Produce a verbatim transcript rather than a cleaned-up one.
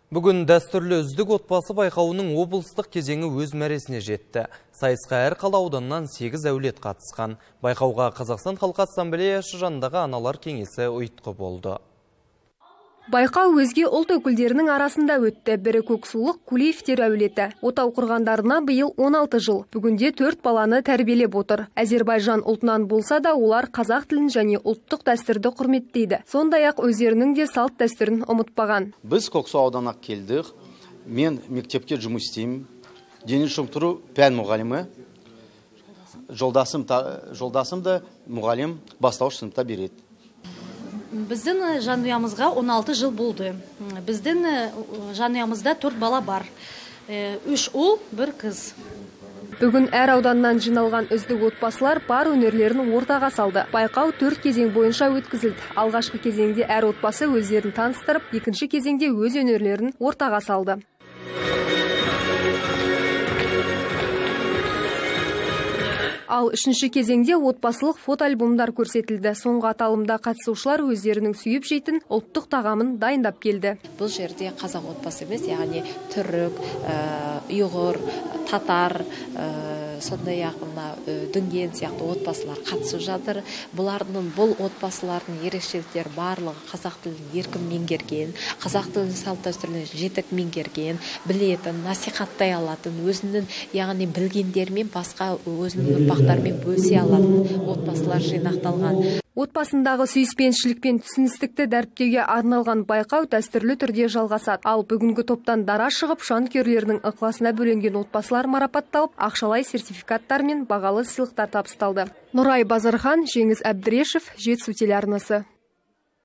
Бүгін дәстүрлі үздік отбасы байқауының облыстық кезеңі өз мәресіне жетті. Сайысқа әр қала ауданнан сегіз әулет қатысқан. Байқауға Қазақстан Халқы Ассамблеясы жанындағы аналар кеңесі ұйытқы болды. Байқау өзге ұлт өкілдерінің арасында өтті. Бірі Көксулық Кулиевтер әулеті. Отау құрғандарына биыл он алты жыл. Бүгінде төрт баланы тәрбиелеп отыр. Әзербайжан ұлтынан болса да, олар қазақ тілін және ұлттық дәстүрді құрметтейді. Сондай-ақ өздерінің де салт дәстүрін ұмытпаған. Біз Көксу ауданына келдік. Мен мектепте жұмыс істеймін. Дене шынықтыру пән мұғалімі. Жолдасым да мұғалім бастауыш сыныпта береді. Біздің жанұямызға он алты жыл болды. Біздің жанұямызда төрт бала бар. Үш ұл, бір қыз. Бүгін әр ауданнан жиналған үздік отбасылар бар өнерлерін ортаға салды. Байқау төрт кезең бойынша өткізілді. Алғашқы кезеңде әр отбасы өздерін таныстырып, екінші кезеңде өз өнерлерін ортаға салды. Ал үшінші кезеңде отбасылық фотоальбомдар көрсетілді. Соңғы аталымда қатысушылар өздерінің сүйіп жейтін ұлттық тағамын дайындап келді. Бұл жерде қазақ отбасы емес, яғни түрік, ұйғыр, татар, сондай-ақ дүнген сияқты отбасылар қатысып жатыр. Бұлардың бұл отбасылардың ерекшеліктері барлығы қазақ тілін еркін меңгерген, қазақ тілін салт дәстүрлерін жетік меңгерген, білетін, насихаттай алатын, өзінің яғни білгендермен басқа өзінің ұрпақтармен бөлісе алатын отбасылар жинақталған. Отбасындағы сүйіспеншілік пен түсіністікті дәріптеуге арналған байқау дәстүрлі түрде жалғасады. Ал бүгінгі топтан дара шығып, жанкүйерлерінің ықыласына бөленген отбасылар марапатталып, ақшалай сертификаттар мен бағалы сыйлықтар табысталды. Нұрай Базархан, Жеңіс Әбдірешев, Жетісу телеарнасы.